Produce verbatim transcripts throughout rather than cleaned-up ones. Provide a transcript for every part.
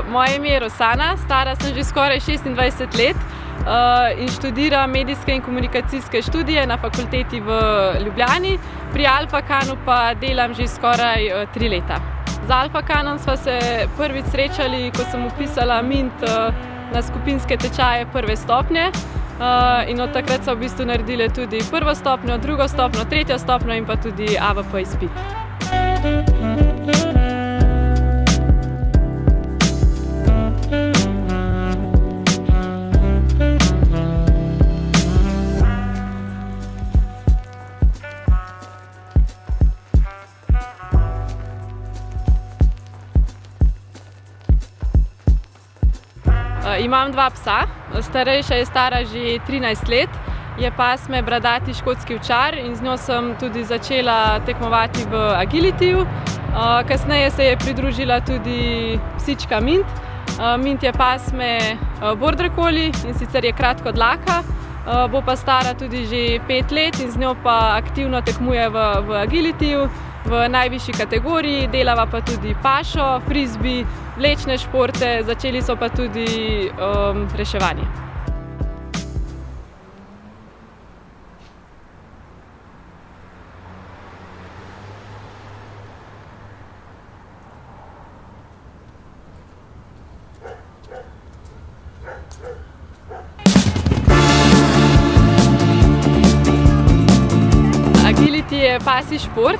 Moje ime je Rosana, stara sem že skoraj šestindvajset let in študiram medijske in komunikacijske študije na fakulteti v Ljubljani. Pri Alfacanu pa delam že skoraj tri leta. Z Alfacanom sva se prvič srečali, ko sem vpisala Mint na skupinske tečaje prve stopnje in od takrat sva v bistvu naredili tudi prvo stopnjo, drugo stopnjo, tretjo stopnjo in pa tudi A V P izpit. Imam dva psa, starejša je stara že trinajst let, je pasme bradati škotski ovčar in z njo sem tudi začela tekmovati v agilityju. Kasneje se je pridružila tudi psička Mint. Mint je pasme border collie in sicer je kratkodlaka, bo pa stara tudi že pet let in z njo pa aktivno tekmuje v, v agilityju. V najvišji kategoriji, delava pa tudi pašo, frisbee, vlečne športe, začeli so pa tudi um, reševanje. Agility je pasji šport,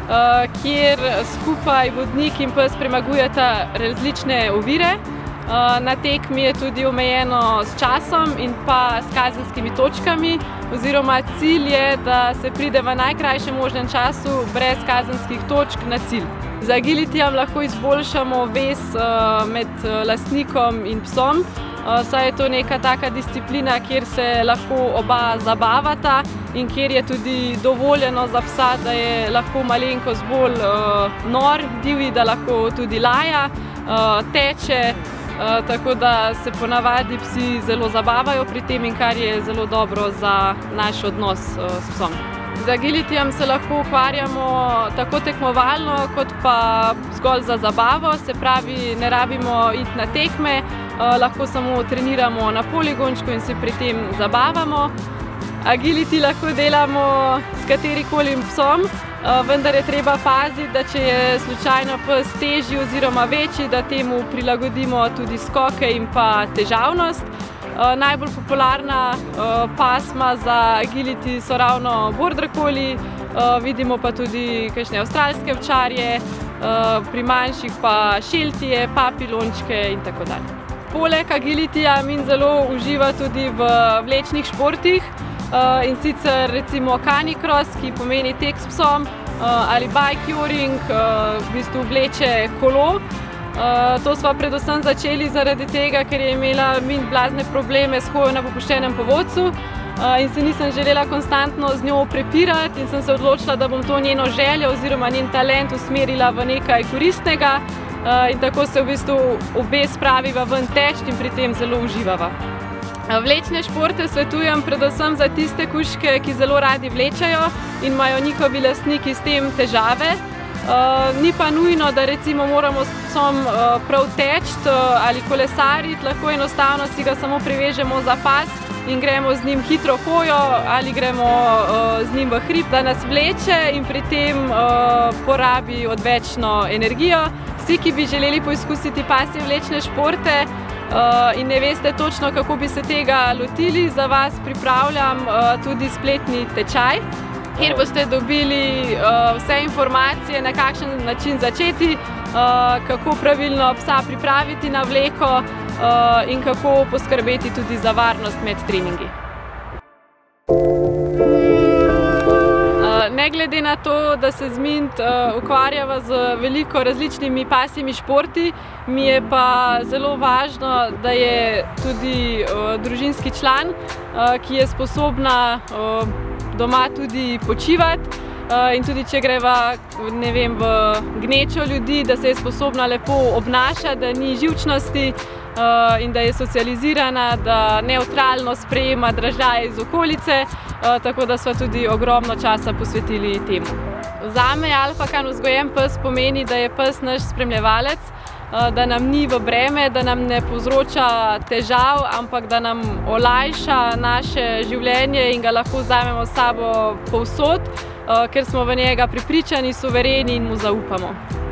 kjer skupaj vodnik in pes premagujeta različne ovire. Na tekmi je tudi omejeno s časom in pa s kazenskimi točkami, oziroma cilj je, da se pride v najkrajšem možnem času brez kazenskih točk na cilj. Z agilityjem lahko izboljšamo vez med lastnikom in psom, saj je to neka taka disciplina, kjer se lahko oba zabavata in kjer je tudi dovoljeno za psa, da je lahko malenkost bolj nor, divji, da lahko tudi laja, teče, tako da se ponavadi psi zelo zabavajo pri tem in kar je zelo dobro za naš odnos s psom. Z agilityjem se lahko ukvarjamo tako tekmovalno, kot pa zgolj za zabavo, se pravi, ne rabimo iti na tekme, lahko samo treniramo na poligončku in se pri tem zabavamo. Agility lahko delamo s katerikolim psom, vendar je treba paziti, da če je slučajno pes težji oziroma večji, da temu prilagodimo tudi skoke in pa težavnost. Najbolj popularna pasma za agility so ravno border collie, vidimo pa tudi kakšne avstralske ovčarje, pri manjših pa šeltije, papilončke in tako dalje. Poleg agilityja Mint zelo uživa tudi v vlečnih športih in sicer recimo canicross, ki pomeni tek s psom, ali bikejoring, v bistvu vleče kolo. To sva predvsem začeli zaradi tega, ker je imela Mint blazne probleme s hojo na popuščenem povodcu in se nisem želela konstantno z njo prepirati in sem se odločila, da bom to njeno željo oziroma njen talent usmerila v nekaj koristnega in tako se v bistvu obe spraviva ven teč in pri tem zelo uživava. Vlečne športe svetujem predvsem za tiste kužke, ki zelo radi vlečejo in imajo njihovi lastniki s tem težave. Ni pa nujno, da recimo moramo s psom prav teči ali kolesariti, lahko enostavno si ga samo privežemo za pas in gremo z njim hitro hojo ali gremo z njim v hrib, da nas vleče in pri tem porabi odvečno energijo. Vsi, ki bi želeli poizkusiti pasje vlečne športe in ne veste točno, kako bi se tega lotili, za vas pripravljam tudi spletni tečaj, kjer boste dobili vse informacije, na kakšen način začeti, kako pravilno psa pripraviti na vleko in kako poskrbeti tudi za varnost med treningi. Ne glede na to, da se z Mint ukvarjava z veliko različnimi pasjimi športi, mi je pa zelo važno, da je tudi družinski član, ki je sposobna doma tudi počivati in tudi če greva, ne vem, v gnečo ljudi, da se je sposobna lepo obnašati, da ni živčnosti in da je socializirana, da nevtralno sprejema dražljaje iz okolice, tako da sva tudi ogromno časa posvetili temu. Zame Alfacan vzgojen pes pomeni, da je pes naš spremljevalec, da nam ni v breme, da nam ne povzroča težav, ampak da nam olajša naše življenje in ga lahko vzamemo s sabo povsod, ker smo v njega prepričani, suvereni in mu zaupamo.